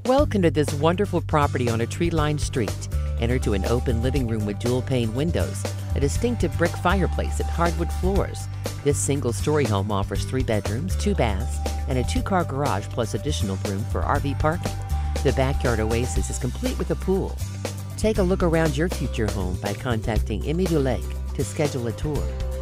Welcome to this wonderful property on a tree-lined street. Enter to an open living room with dual-pane windows, a distinctive brick fireplace, and hardwood floors. This single-story home offers 3 bedrooms, 2 baths, and a 2-car garage plus additional room for RV parking. The backyard oasis is complete with a pool. Take a look around your future home by contacting Dulake to schedule a tour.